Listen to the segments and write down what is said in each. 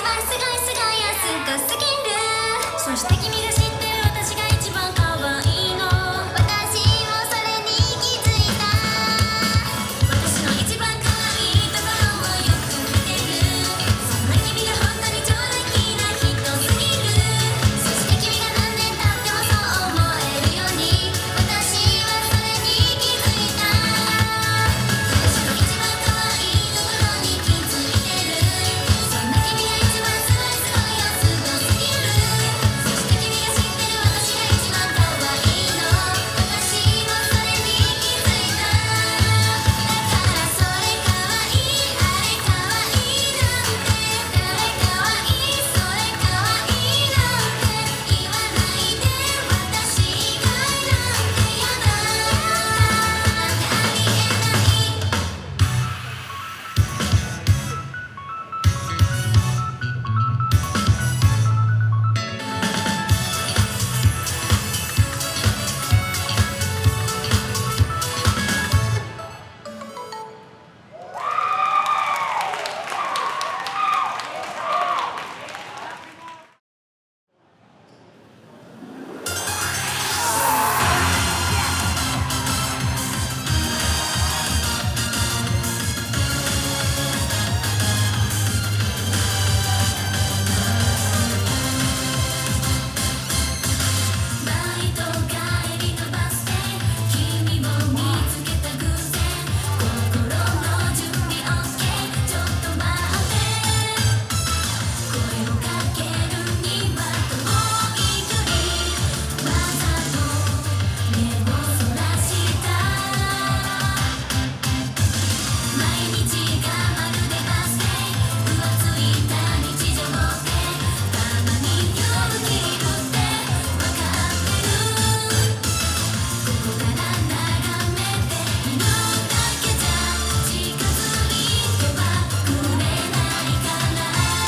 番すごいやすごすぎる。そして君が知ってる私が一番可愛いの。私もそれに気づいた。私の一番可愛いところをよく見てる。そんな君が本当に超ラッキーな人すぎる。そして君が何年経ってもそう思えるように私はそれに気づいた。私の一番可愛いところに気づいてる。そんな君が一番すごいよすごすぎる。そして君が知ってる私が一番可愛いの。私もそれに気づいた。だからそれ可愛いあれ可愛いなんて誰可愛いそれ可愛いなんて言わないで。私以外なんてやだなんてありえない。バイト帰りのバスで君を見つけた偶然。心の準備 OK ちょっと待って。声をかけるには遠い距離。わざと目をそらした。毎日がまるでバスで浮ついた日常でたまに夜切るってわかってる。ここから眺めているだけじゃ近づいてはくれないから。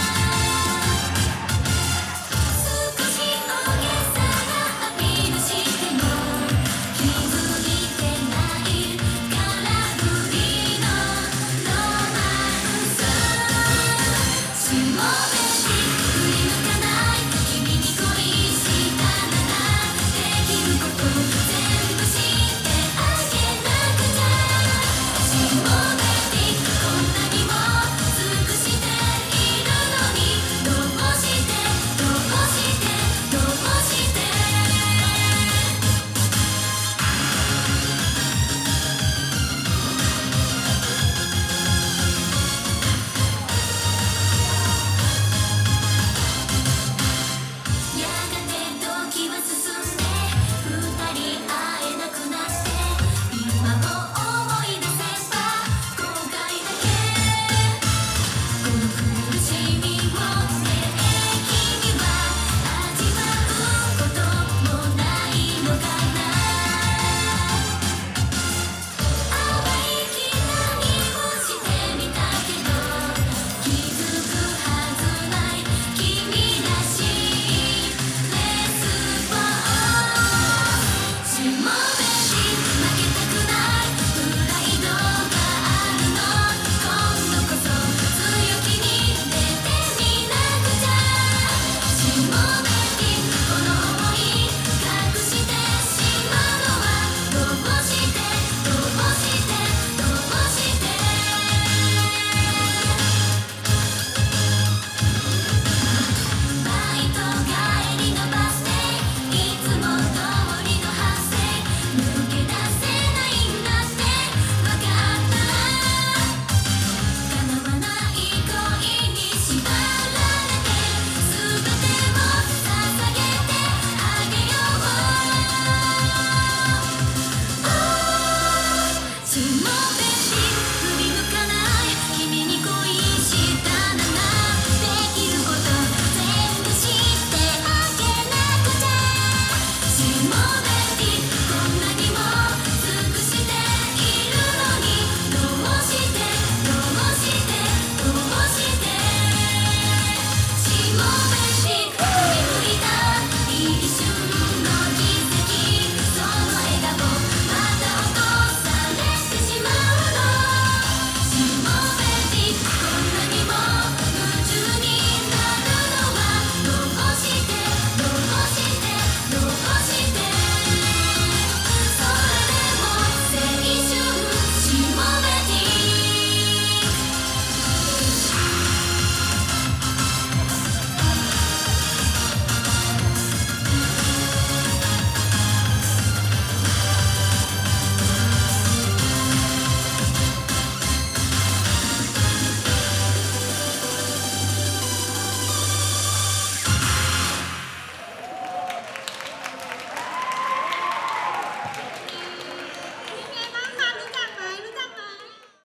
少し大げさなアピールしても気づいてないからフリーのロマンス。しもべし振り向かない君に恋したならできること全部してあげなくちゃ。しもべしこんなにも尽くしているのにどうしてどうしてどうして。やがて時は進んで二人会えなくなって今を思い出せば後悔だけ。この苦しみを